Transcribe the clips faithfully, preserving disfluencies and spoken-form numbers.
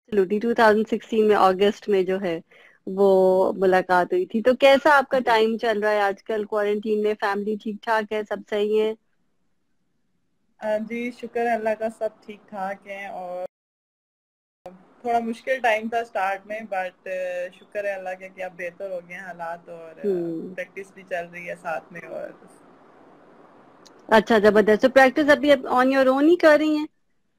Absolutely two thousand sixteen में अगस्त में जो है वो मुलाकात हुई थी। तो कैसा आपका टाइम चल रहा है आजकल क्वारंटीन में? फैमिली ठीक ठाक है, सब सही है? अ, जी शुक्र है अल्लाह का, सब ठीक ठाक हैं। और थोड़ा मुश्किल टाइम था स्टार्ट में, बट शुक्र है अल्लाह का कि अब बेहतर हो गए हैं हालात, और हम्म। प्रैक्टिस भी चल रही है साथ में। और अच्छा, जबरदस्त। तो प्रैक्टिस अभी ऑन योर ओन ही कर रही हैं?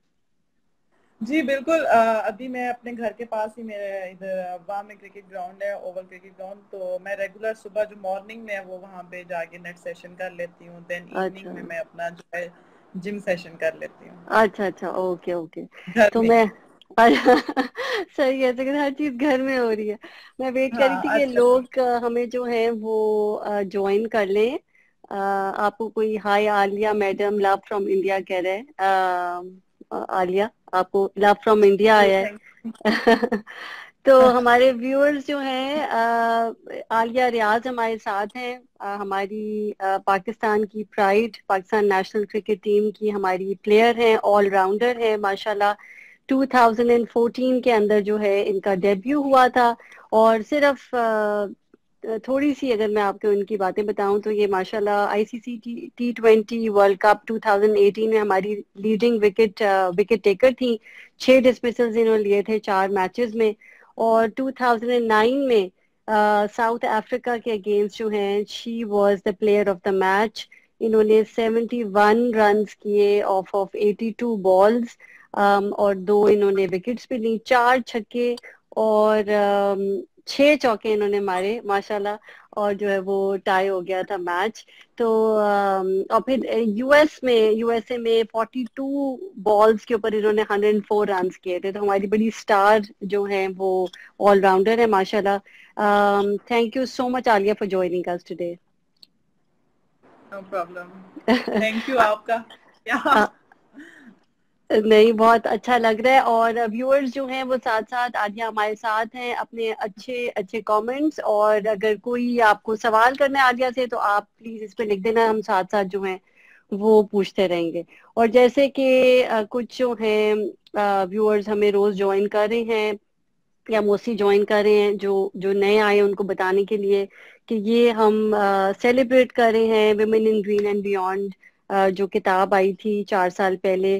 जी बिल्कुल, अ, अभी मैं अपने घर के पास ही, मेरे इधर अब्बा में क्रिकेट ग्राउंड है, ओवल क्रिकेट ग्राउंड, तो मैं रेगुलर सुबह जो मॉर्निंग में है वो वहाँ पे जाके नेट सेशन कर लेती हूँ, देन इवनिंग अच्छा में मैं अपना जो है जिम सेशन कर लेती हूँ अच्छा अच्छा, ओके ओके। घर तो में मैं ही। सही है, लेकिन हर चीज घर में हो रही है। मैं वेट कर रही थी हाँ कि अच्छा। लोग अ, हमें जो है वो ज्वाइन कर लें। अ, आपको कोई hi Alia madam, love from India कह रहे हैं। अ, अ, आलिया, आपको लव फ्रॉम इंडिया जी आया है। थैंक तो हमारे व्यूअर्स जो हैं, अ, आलिया रियाज हमारे साथ हैं। अ, हमारी अ, पाकिस्तान की pride, Pakistan national cricket team की हमारी प्लेयर हैं, ऑलराउंडर हैं माशाल्लाह। टू थाउजेंड फोर्टीन के अंदर जो है इनका डेब्यू हुआ था। और सिर्फ अ, थोड़ी सी अगर मैं आपको उनकी बातें बताऊं तो ये माशाल्लाह ICC T twenty world cup two thousand eighteen में हमारी लीडिंग विकेट विकेट टेकर थी। छह डिसमिसल्स इन्होंने लिए थे चार मैचेस में। और टू थाउजेंड नाइन में साउथ अफ्रीका के अगेंस्ट जो हैं, she was the player of the match. इन्होंने सेवेंटी वन रन्स किए off off eighty two balls. और दो इन्होंने विकेट्स भी ली, चार छक्के और um, छह चौके इन्होंने मारे माशाल्लाह। और जो है वो टाई हो गया था मैच। तो अम, और फिर यूएस में यूएसए में फोर्टी टू बॉल्स के ऊपर इन्होंने हंड्रेड एंड फोर रन किए थे। तो हमारी बड़ी स्टार जो हैं वो ऑलराउंडर है माशाल्लाह। Thank you so much Alia for joining us today. No problem. Thank you आपका। क्या? नहीं, बहुत अच्छा लग रहा है। और व्यूअर्स जो हैं वो साथ साथ आलिया हमारे साथ हैं, अपने अच्छे अच्छे कमेंट्स। और अगर कोई आपको सवाल करना है आलिया से तो आप प्लीज इस पे लिख देना, हम साथ साथ जो हैं वो पूछते रहेंगे। और जैसे कि अ, कुछ जो हैं व्यूअर्स हमें रोज ज्वाइन कर रहे हैं या मोस्टली ज्वाइन कर रहे हैं, जो जो नए आए हैं उनको बताने के लिए कि ये हम सेलिब्रेट कर रहे हैं women in green and beyond, जो किताब आई थी चार साल पहले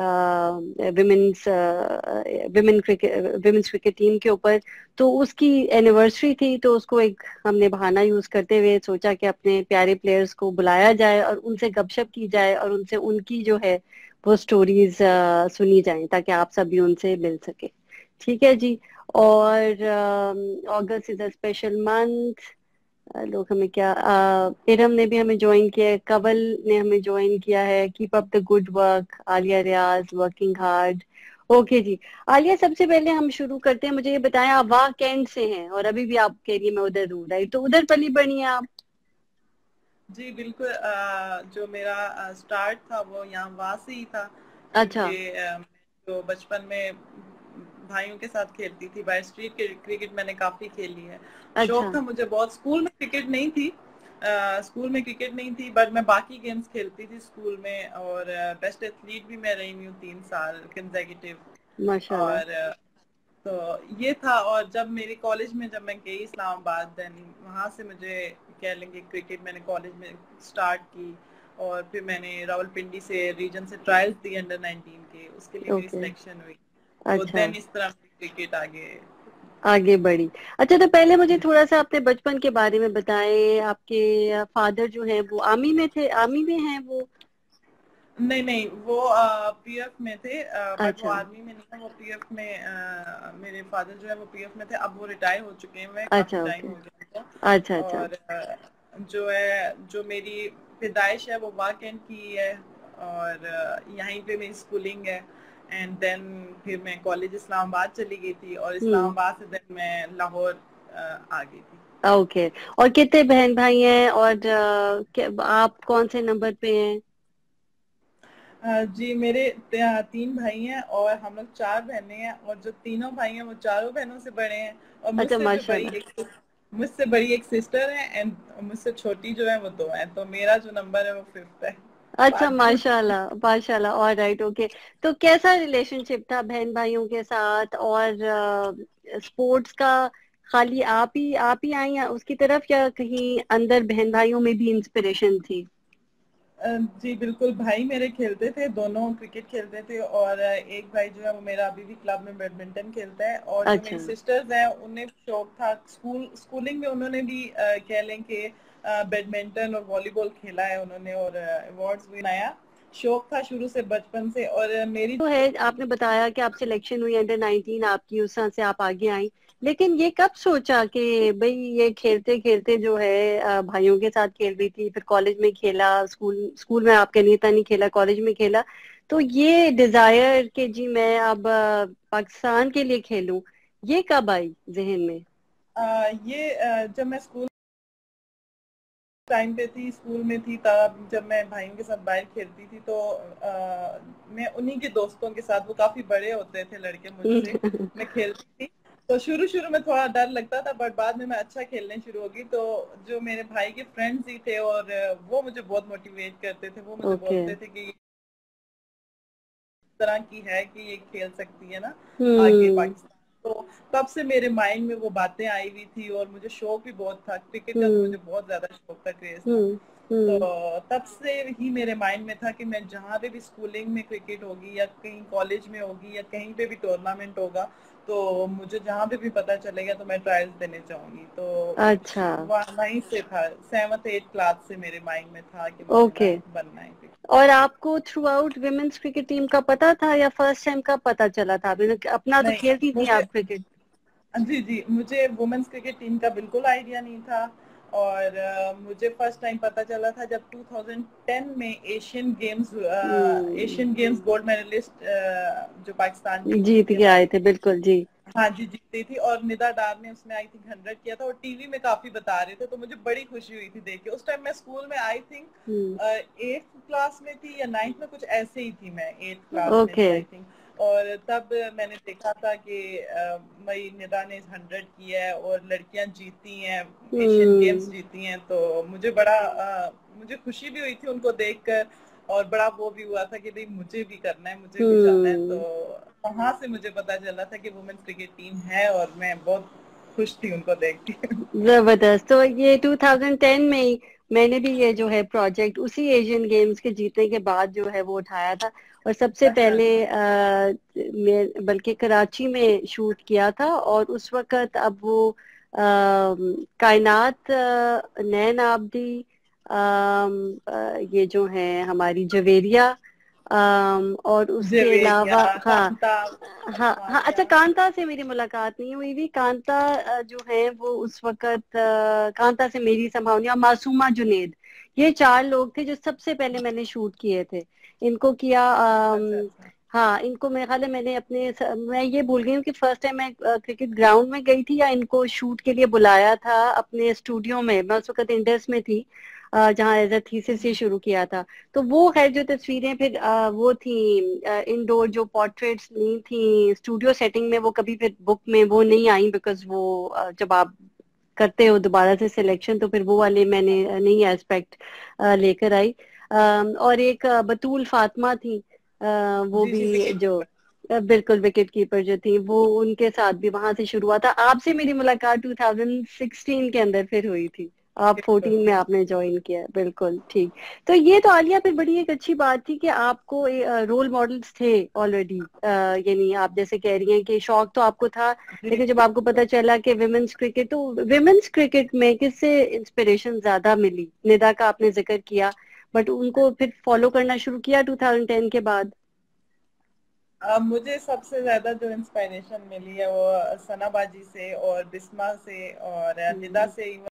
women's women cricket women's cricket team के ऊपर। तो उसकी एनिवर्सरी थी, तो उसको एक हमने बहाना यूज करते हुए सोचा कि अपने प्यारे प्लेयर्स को बुलाया जाए और उनसे गपशप की जाए और उनसे उनकी जो है वो स्टोरीज सुनी जाएं, ताकि आप सब भी उनसे मिल सके। ठीक है जी। और August is a special month. लोग हमें क्या, अ, इरम ने भी हमें ज्वाइन किया है, कवल ने हमें ज्वाइन किया है। Keep up the good work Alia Riaz, working hard. Okay जी। आलिया, सबसे पहले हम शुरू करते हैं, मुझे ये बताएं आप वाह कैंट से हैं और अभी भी आप कह रही है मैं उधर हूँ, राइट? तो उधर पली बड़ी हैं आप? जी बिल्कुल, अ, जो मेरा स्टार्ट था वो यहाँ वहाँ से ही था, अच्छा क्योंकि अ, जो बचपन में भाइयों के साथ खेलती थी, बाय स्ट्रीट क्रिकेट मैंने काफी खेली है। अच्छा शौक था मुझे बहुत। स्कूल में क्रिकेट नहीं थी, अ, स्कूल में क्रिकेट नहीं थी, बट मैं बाकी गेम्स खेलती थी स्कूल में। और बेस्ट एथलीट भी मैं रही हूँ तीन साल कंसेक्यूटिव। माशाल्लाह। और अ, तो ये था। और जब मेरी कॉलेज में जब मैं गई इस्लामाबाद, देन वहाँ से मुझे कह लेंगे क्रिकेट मैंने कॉलेज में स्टार्ट की। और फिर मैंने रावलपिंडी से रीजन से ट्रायल्स दी अंडर नाइनटीन के, उसके लिए मेरी ओके। सिलेक्शन हुई। तो अच्छा, देन इस तरह क्रिकेट आगे। आगे बढ़ी। अच्छा, तो पहले मुझे थोड़ा सा अपने बचपन के बारे में बताएं। आपके फादर जो हैं वो आर्मी में थे, आर्मी में हैं वो? नहीं नहीं, वो पीएफ में थे, बट वो अच्छा आर्मी में नहीं था। वो पीएफ में, अ, मेरे फादर जो है वो पीएफ में थे। अब वो रिटायर हो चुके हैं, काफी अच्छा, टाइम ओके। हो गया उनको। अच्छा अच्छा। और अ, जो है जो मेरी पैदाइश है वो वाकई की है। और अ, यहीं पे मेरी स्कूलिंग है। एंड देन फिर मैं कॉलेज इस्लामाबाद चली गई थी, और हम्म। इस्लामाबाद से देन मैं लाहौर अ, आ गई थी। ओके। और कितने बहन भाई हैं और अ, क्या- आप कौन से नंबर पे हैं? अ, जी मेरे त- तीन भाई हैं और हम लोग चार बहनें हैं। और जो तीनों भाई हैं वो चारों बहनों से बड़े हैं। और अच्छा, मुझसे भी बड़ी माशाल्लाह। एक मुझसे बड़ी एक सिस्टर है, एंड मुझसे छोटी जो है वो दो है। तो मेरा जो नंबर है वो फिफ्थ है। अच्छा, बात भी माशाल्लाह माशाल्लाह, और राइट, ओके। तो कैसा रिलेशनशिप था बहन भाइयों के साथ, और स्पोर्ट्स का खाली आप ही आप ही आई हैं उसकी तरफ, या कहीं अंदर बहन भाइयों में भी इंस्पिरेशन थी? अ, जी बिल्कुल, भाई मेरे खेलते थे, दोनों क्रिकेट खेलते थे, और अ, एक भाई जो है वो मेरा अभी भी क्लब में बैडमिंटन खेलता है, और जो अच्छा। मेरी सिस्टर्स हैं उन्हें शौक था, स्कूल स्कूलिंग में उन्होंने भी अ, कह लें कि अ, बैडमिंटन और वॉलीबॉल खेला है उन्होंने, और अवार्ड्स भी बनाया। शौक था शुरू से, बचपन से। और अ, मेरी तो है, आपने बताया कि आप सिलेक्शन हुई अंडर नाइनटीन आपकी, उस तरह से आप आगे आई, लेकिन ये कब सोचा कि भाई ये खेलते खेलते जो है, अ, भाइयों के साथ खेल रही थी, फिर कॉलेज में खेला, स्कूल स्कूल में आपके नहीं था, नहीं खेला, कॉलेज में खेला, तो ये डिजायर कि जी मैं अब अ, पाकिस्तान के लिए खेलूं, ये कब आई जहन में? अ, ये अ, जब मैं स्कूल टाइम पे थी, स्कूल में थी, तब जब मैं भाइयों के साथ बाहर खेलती थी, तो आ, मैं उन्हीं के दोस्तों के साथ, वो काफी बड़े होते थे लड़के मुझसे, मैं खेलती थी। तो शुरू शुरू में थोड़ा डर लगता था, बट बाद में मैं अच्छा खेलने शुरू हो गई। तो जो मेरे भाई के फ्रेंड्स ही थे, और वो मुझे बहुत मोटिवेट करते थे, वो मुझे ओके। बोलते थे कि इस तरह की है कि ये खेल सकती है ना आगे हम्म। पाकिस्तान। तो तब से मेरे माइंड में वो बातें आई हुई थी, और मुझे शौक भी बहुत था क्रिकेट का, तो हम्म। मुझे बहुत ज्यादा शौक था, क्रेज था। हम्म। तो हम्म। तब से ही मेरे माइंड में था कि मैं जहाँ पे भी स्कूलिंग में क्रिकेट होगी, या कहीं कॉलेज में होगी, या कहीं पे भी टूर्नामेंट होगा, तो मुझे जहाँ पे भी पता चलेगा तो मैं ट्रायल्स देने चाहूंगी। तो अच्छा। वह- वहीं से था, सेवन्थ एट क्लास से मेरे माइंड में था कि मुझे ओके। ना बनना है cricket। और आपको throughout women's cricket team का पता था, या फर्स्ट टाइम का पता चला था? अभी अपना तो नहीं, खेलती थी मुझे आप क्रिकेट? जी जी मुझे वुमेन्स क्रिकेट टीम का बिल्कुल आइडिया नहीं था। और uh, मुझे फर्स्ट टाइम पता चला था जब टू थाउज़ेंड टेन में Asian games hmm. Asian games gold medalist जो पाकिस्तान की टीम जीत थी के आए हमारी, थे, बिल्कुल जी। हाँ जी जीती थी, और निदा डार ने उसमें आई थिंक हंड्रेड किया था, और टीवी में काफी बता रहे थे, तो मुझे बड़ी खुशी हुई थी देख के। उस टाइम मैं स्कूल में I think hmm. Eighth class में थी या नाइन्थ में, कुछ ऐसे ही थी, मैं एट्थ क्लास में ओके। थी आई थिंक। और तब मैंने देखा था कि अ, मई निदा ने हंड्रेड किया है, और लड़कियां जीती हैं, एशियन गेम्स हम्म। जीती हैं, तो मुझे बड़ा अ, मुझे खुशी भी हुई थी उनको देखकर, और बड़ा वो भी हुआ था कि भाई मुझे भी करना है, मुझे भी जाना है। तो हम्म। वहां से मुझे पता चला था कि वुमेन्स क्रिकेट टीम है, और मैं बहुत खुश थी उनको देख के। जबरदस्त। तो ये टू थाउज़ेंड टेन में ही मैंने भी ये जो है प्रोजेक्ट उसी एशियन गेम्स के जीतने के बाद जो है वो उठाया था, और सबसे अच्छा पहले अच्छा। आ, मैं बल्कि कराची में शूट किया था, और उस वक्त अब वो अ, कायनात, अ, नैन आबदी, अम, अ, ये जो है हमारी जवेरिया, अम, और उसके जवेरिया, अलावा, हाँ। कांता, हाँ हाँ, आसमानिया। अच्छा, कांता से मेरी मुलाकात नहीं हुई भी। कांता अ, जो है वो उस वक्त, अ, कांता से मेरी संभावना, और मासूमा जुनेद, ये चार लोग थे जो सबसे पहले मैंने शूट किए थे। इनको किया, अच्छा अम, अच्छा। हाँ, इनको मेरे ख्याल है मैंने अपने, मैं ये भूल गई हूँ कि फर्स्ट टाइम मैं क्रिकेट ग्राउंड में गई थी, या इनको शूट के लिए बुलाया था अपने स्टूडियो में। मैं उस वक्त इंडस में थी, अ, जहाँ एज अ जी थीसिस ये जी। शुरू किया था। तो वो खैर जो तस्वीरें फिर अ, वो थी इंडोर, जो पोर्ट्रेट्स नहीं थी स्टूडियो सेटिंग में, वो कभी फिर बुक में वो नहीं आई, बिकॉज वो अ, जब आप करते हो दोबारा से सिलेक्शन, तो फिर वो वाले मैंने अ, नहीं एस्पेक्ट लेकर आई। अम, और एक अ, बतूल फातिमा थी, अ, वो जी जी भी विकेट जो कीपर। अ, बिल्कुल विकेट कीपर जो थी, वो उनके साथ भी वहां से शुरू हुआ था। आपसे मेरी मुलाकात टू थाउज़ेंड सिक्सटीन के अंदर फिर हुई थी, आप बिल्कुल फोर्टीन में बिल्कुल। आपने ज्वाइन किया, बिल्कुल ठीक। तो ये तो आलिया फिर बड़ी एक अच्छी बात थी कि आपको रोल मॉडल्स थे ऑलरेडी, यानी आप जैसे कह रही हैं कि शौक तो आपको था, जी लेकिन जब आपको पता चला कि विमेन्स क्रिकेट, तो विमेन्स क्रिकेट में किससे इंस्पिरेशन ज्यादा मिली? निदा का आपने जिक्र किया, बट उनको फिर फॉलो करना शुरू किया टू थाउज़ेंड टेन के बाद? अब मुझे सबसे ज्यादा जो इंस्पिरेशन मिली है वो सना बाजी से, और बिस्मा से, और निदा हम्म। से।